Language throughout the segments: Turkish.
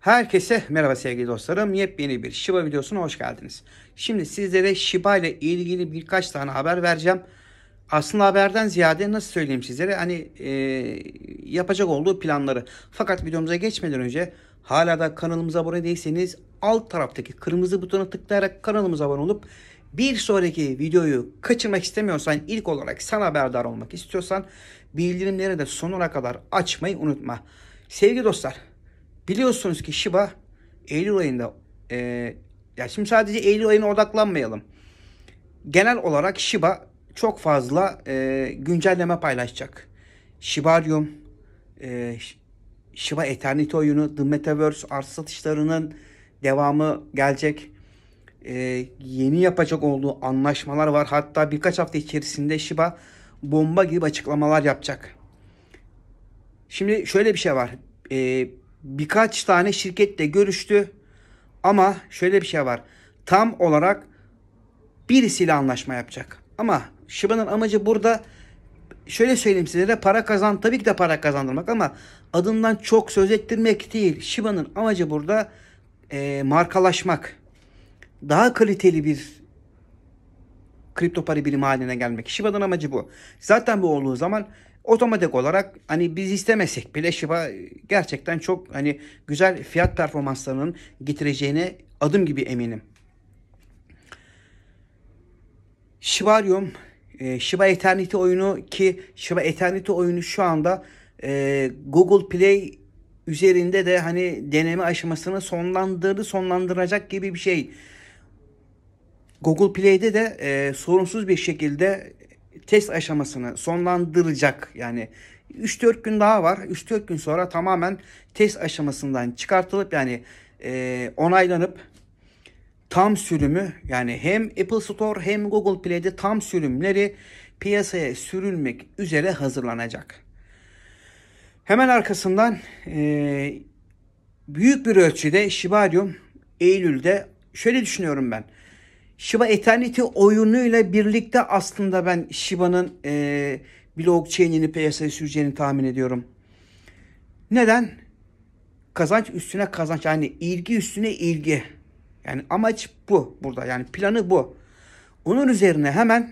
Herkese merhaba sevgili dostlarım. Yepyeni bir Shiba videosuna hoş geldiniz. Şimdi sizlere Shiba ile ilgili birkaç tane haber vereceğim. Aslında haberden ziyade nasıl söyleyeyim sizlere yapacak olduğu planları. Fakat videomuza geçmeden önce hala da kanalımıza abone değilseniz alt taraftaki kırmızı butona tıklayarak kanalımıza abone olup bir sonraki videoyu kaçırmak istemiyorsan, ilk olarak sen haberdar olmak istiyorsan bildirimleri de sonuna kadar açmayı unutma. Sevgili dostlar, biliyorsunuz ki Shiba Eylül ayında ya şimdi sadece Eylül ayına odaklanmayalım. Genel olarak Shiba çok fazla güncelleme paylaşacak. Shibarium, Shiba Eternity oyunu, The Metaverse arsa satışlarının devamı gelecek. Yeni yapacak olduğu anlaşmalar var. Hatta birkaç hafta içerisinde Shiba bomba gibi açıklamalar yapacak. Şimdi şöyle bir şey var. Birkaç tane şirketle görüştü. Ama şöyle bir şey var. Tam olarak birisiyle anlaşma yapacak. Ama Shiba'nın amacı burada, şöyle söyleyeyim size, de para kazan, tabii ki de para kazandırmak ama adından çok söz ettirmek değil. Shiba'nın amacı burada markalaşmak. Daha kaliteli bir kripto para birimi haline gelmek. Shiba'nın amacı bu. Zaten bu olduğu zaman otomatik olarak hani biz istemesek bile Shiba gerçekten çok hani güzel fiyat performanslarının getireceğine adım gibi eminim. Shibarium, Shiba Eternity oyunu, ki Shiba Eternity oyunu şu anda Google Play üzerinde de hani deneme aşamasını sonlandıracak gibi bir şey. Google Play'de de sorunsuz bir şekilde test aşamasını sonlandıracak. Yani 3-4 gün daha var. 3-4 gün sonra tamamen test aşamasından çıkartılıp yani onaylanıp tam sürümü, yani hem Apple Store hem Google Play'de tam sürümleri piyasaya sürülmek üzere hazırlanacak. Hemen arkasından büyük bir ölçüde Shibarium Eylül'de, şöyle düşünüyorum ben. Shiba Eternity oyunuyla birlikte aslında ben Shiba'nın blockchain'ini piyasaya süreceğini tahmin ediyorum. Neden? Kazanç üstüne kazanç, yani ilgi üstüne ilgi. Yani amaç bu burada, yani planı bu. Onun üzerine hemen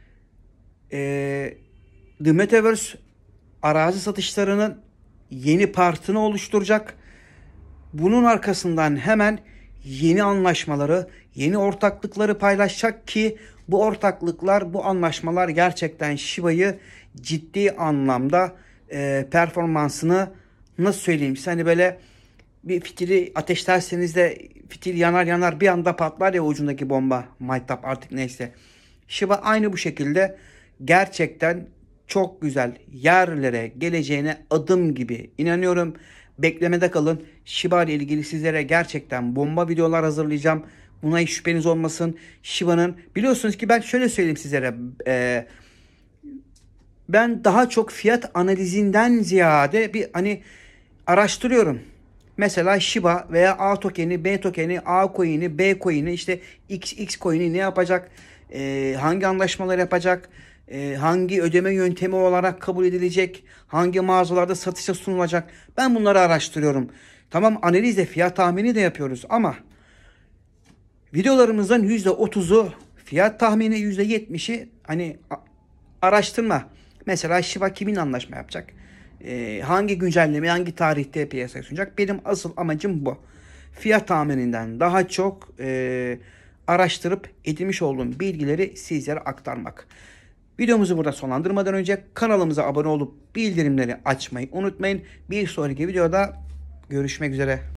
The Metaverse arazi satışlarının yeni partını oluşturacak. Bunun arkasından hemen yeni anlaşmaları, yeni ortaklıkları paylaşacak ki bu ortaklıklar, bu anlaşmalar gerçekten Shiba'yı ciddi anlamda performansını, nasıl söyleyeyim size, hani böyle bir fitili ateşlerseniz de fitil yanar bir anda patlar ya, ucundaki bomba, maytap artık neyse. Shiba aynı bu şekilde gerçekten çok güzel yerlere geleceğine adım gibi inanıyorum. Beklemede kalın. Shiba ile ilgili sizlere gerçekten bomba videolar hazırlayacağım. Buna hiç şüpheniz olmasın. Shiba'nın, biliyorsunuz ki ben şöyle söyleyeyim sizlere. Ben daha çok fiyat analizinden ziyade bir hani araştırıyorum. Mesela Shiba veya A tokeni, B tokeni, A coin'i, B coin'i, işte X coin'i ne yapacak? Hangi anlaşmalar yapacak? Hangi ödeme yöntemi olarak kabul edilecek? Hangi mağazalarda satışa sunulacak? Ben bunları araştırıyorum. Tamam, analizle fiyat tahmini de yapıyoruz ama videolarımızın %30'u fiyat tahmini, %70'i hani araştırma. Mesela Shiba kimin anlaşma yapacak? Hangi güncelleme, hangi tarihte piyasaya sunacak? Benim asıl amacım bu. Fiyat tahmininden daha çok araştırıp edinmiş olduğum bilgileri sizlere aktarmak. Videomuzu burada sonlandırmadan önce kanalımıza abone olup bildirimleri açmayı unutmayın. Bir sonraki videoda görüşmek üzere.